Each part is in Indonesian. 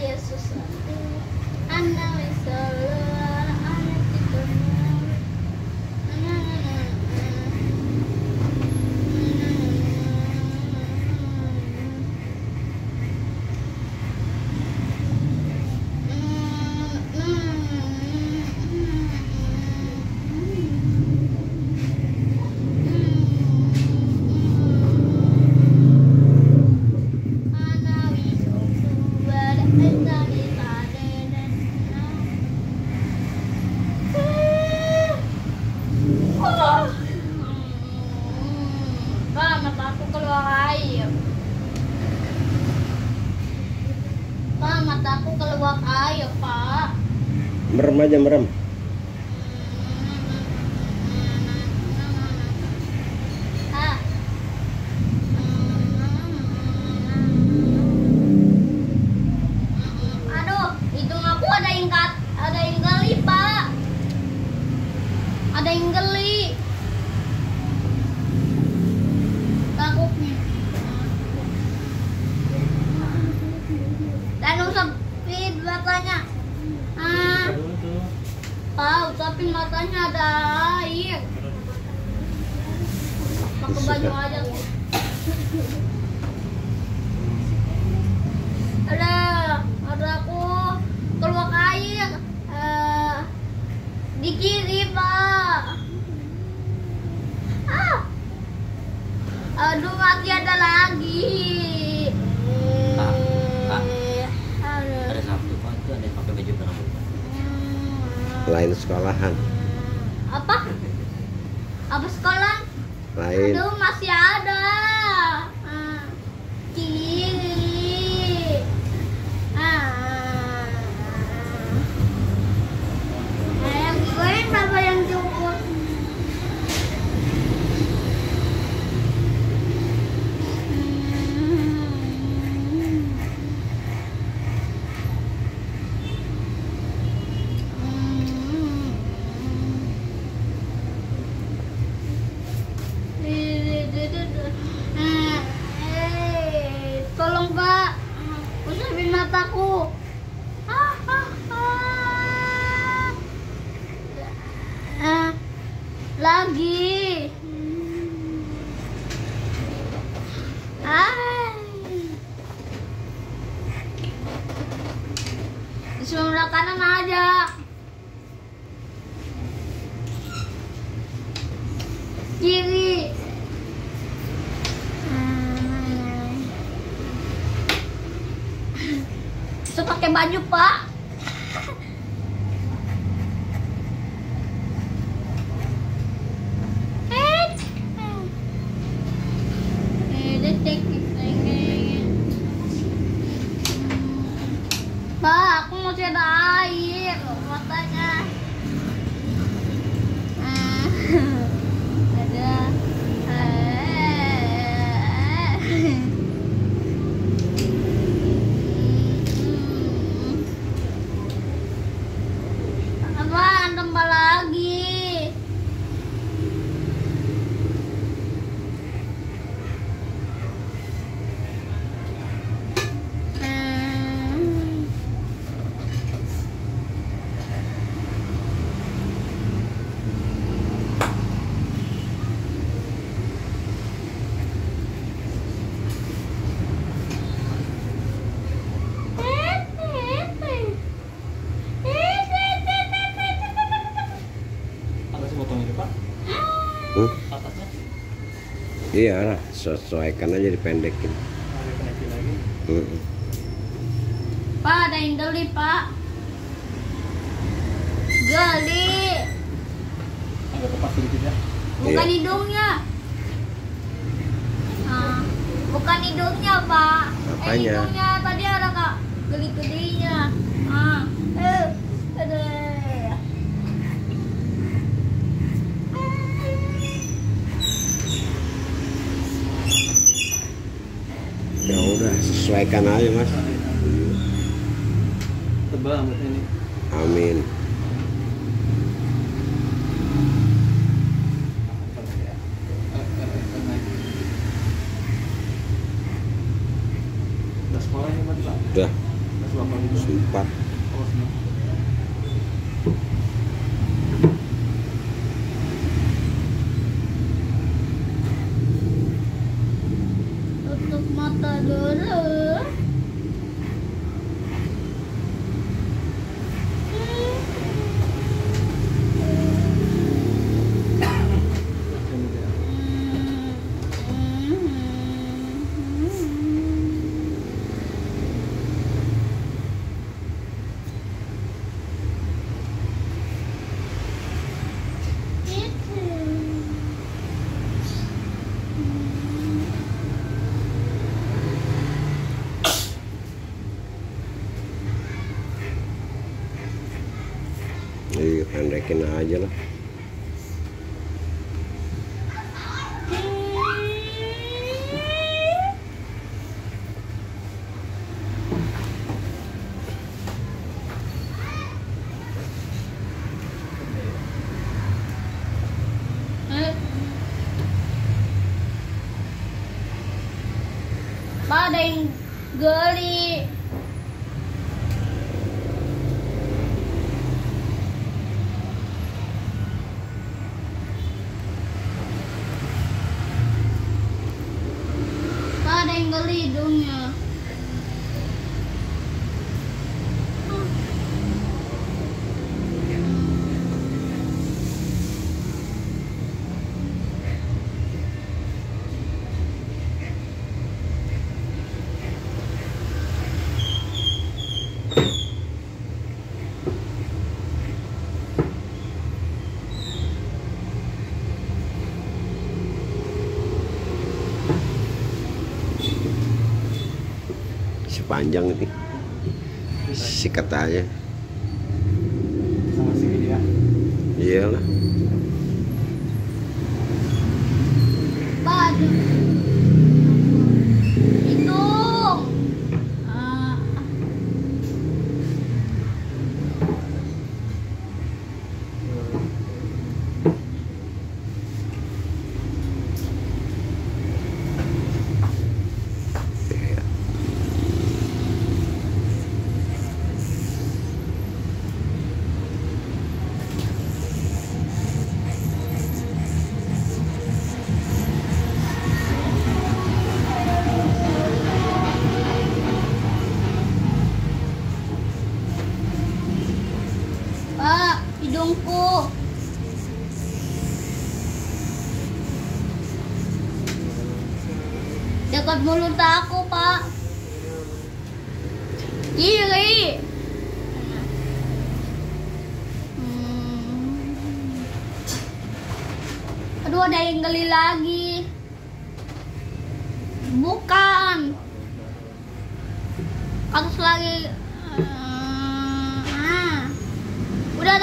Yesus Anda misalnya anak kita Pak, mataku keluar air. Pak, mataku keluar air, Pak. Merem aja, merem. Ah. Aduh, hidung aku ada yang geli, Pak. Ada yang geli. Takutnya. Dan usapin matanya. Pak, usapin matanya ada air. Pakai baju aja. Ada aku keluar air. Di kiri, Pak. Aduh, masih ada lagi. Ada satu Pak, itu ada yang pakai baju pramuka. Lain sekolahan. Apa? Apa sekolah? Lain. Aduh, masih ada. Kiri. Yang goreng apa yang cukup? Tolong, Pak, usapin mataku. Lagi. Di sebelah kanan aja. Kiri. Bisa pakai baju, Pak. Pak, aku masih ada air matanya. Ada. Apaan tambah lagi? Atasnya potong ini Pak. Atasnya Iya lah, sesuaikan aja dipendekin. ada penaikin lagi. Pak, ada yang geli, Pak. Geli. Agak tepat sedikit ya. Bukan Iya. hidungnya. Bukan hidungnya, Pak. Apanya? Hidungnya tadi ada Kak geli-gelinya. Ada. Ya udah, sesuaikan aja, Mas. Tebal amat ini. Amin. Udah sekolah ini Pak? Udah. Udah Sempat. Tutup mata dulu. Iya, pendekin aja lah. Pak, ada yang geli. Pak, ada yang geli hidungnya. Sepanjang ini sikat aja. Sama segini ya. Iyalah. Pak, ada hidung. Ah. Iya. Pak, hidungku. Dekat mulut aku, Pak. Kiri. Aduh, ada yang geli lagi. Bukan. Kasus lagi. Udah.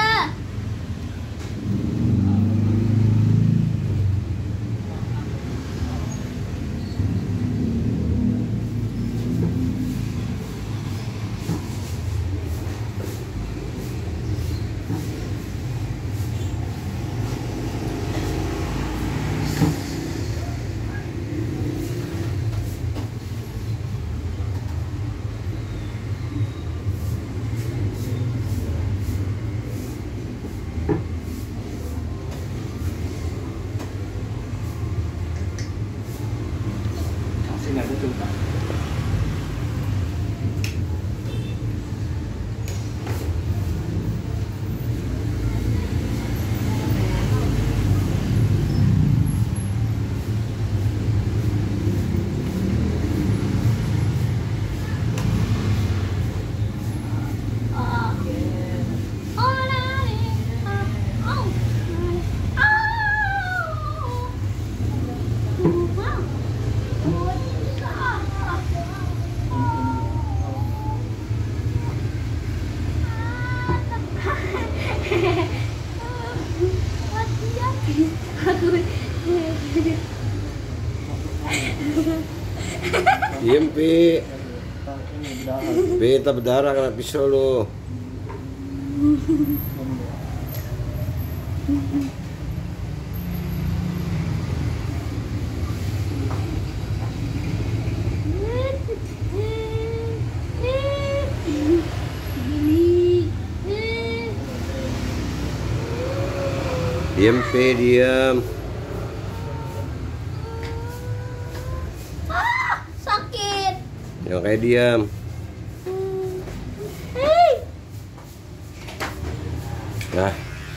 Masih nggak ada coba. Diem, Pi. Pi, tak berdarah kena pisau lu. Diam, P, diam. Sakit. Yang kayak diam. Hei. Nah,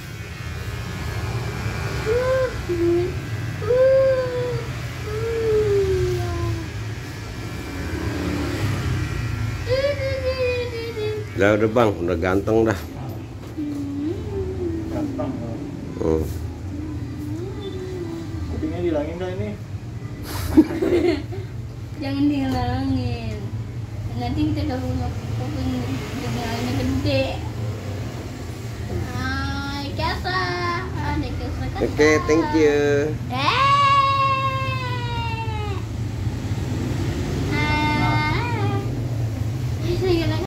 udah bang, udah ganteng dah. Gampang. Hmm. Kupingnya dihilangin dah ini. Jangan dihilangin. Nanti kita kalau kuping hidungnya gede. Hai, Kesa. Ada Kesa. Oke, thank you. Hai.